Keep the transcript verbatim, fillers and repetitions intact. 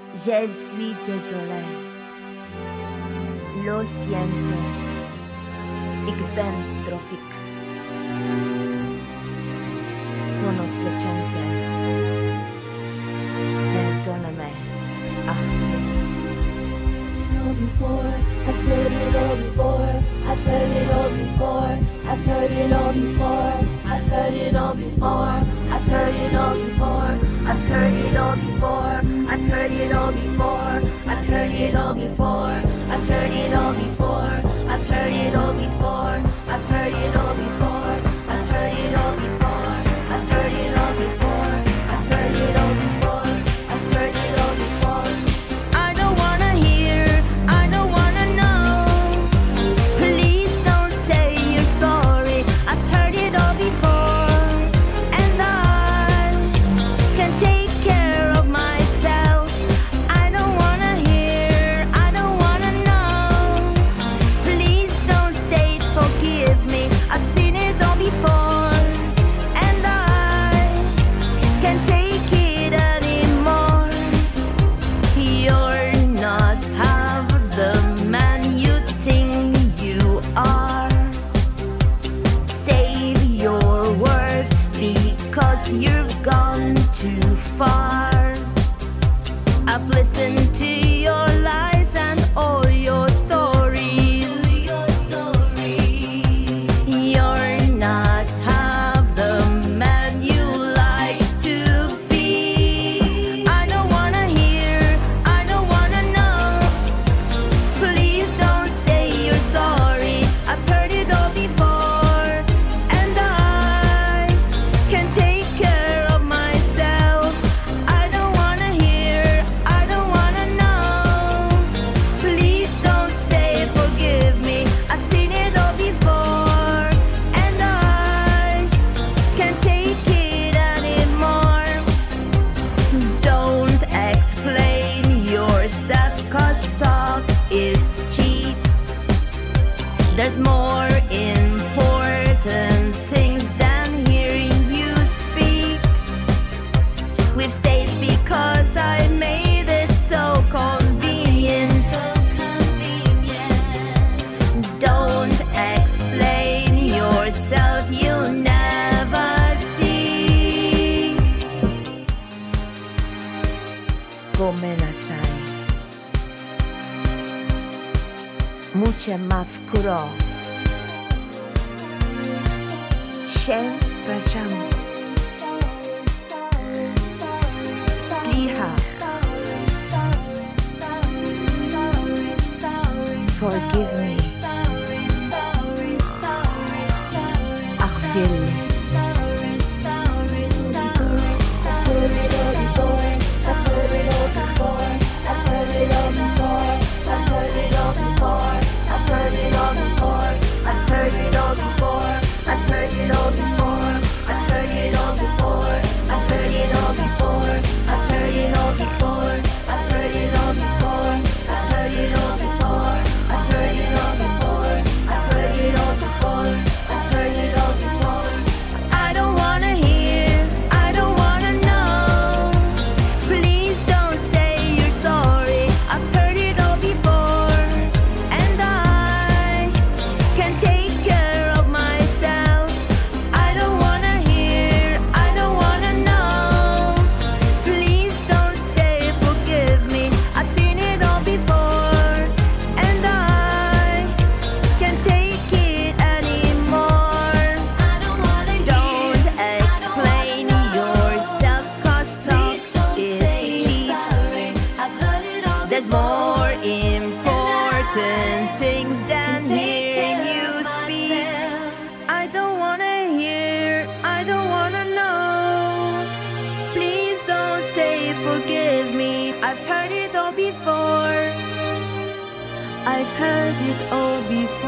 Je suis désolé. Lo siento. Ik ben trofic. Sono spiacente. Perdóname. I've heard it all before. I've heard it all before. I've heard it all before. I've heard it all before. I've heard it all before. I've heard it all before. I've heard it all before. I've heard it all before. I've heard it all before. I've heard it all before. I've heard it all before. I've heard it all before. I've heard it all before. I've heard it all before. I've heard it all before. I don't wanna hear, I don't wanna know. Please don't say you're sorry. I've heard it all before, and I can take care of myself. I don't wanna hear, I don't wanna know. Please don't say forgive me. I've seen it all before, and I can't take it anymore. You're not half the man you think you are. Save your words because you've gone too far. I've listened to your lies and all your stories. You're not half the man you like to be. I don't wanna hear, I don't wanna know. Please don't say you're sorry. I've heard it all before, and I can take care of myself. I don't wanna hear, I don't wanna know. Please don't say forgive me. I've seen it all before, and I can't take it anymore. Don't explain yourself, 'cause talk is cheap. There's more important things than hearing you speak. We've stayed because I made it so convenient. Don't explain yourself, you'll never see. Gomenasai. Muche mafkuro. Shem Rajam. Sliha. Forgive me. Achfir. I don't wanna hear, I don't wanna know. Please don't say you're sorry. I've heard it all before, and I can take care of myself. I don't wanna hear, I don't wanna know. Please don't say forgive me. I've seen it all before, and I can't take it anymore. Don't explain yourself, 'cause talk is cheap. There's more important things than hearing you speak. I don't wanna hear, I don't wanna know. Please don't say forgive me. I've heard it all before. I've heard it all before.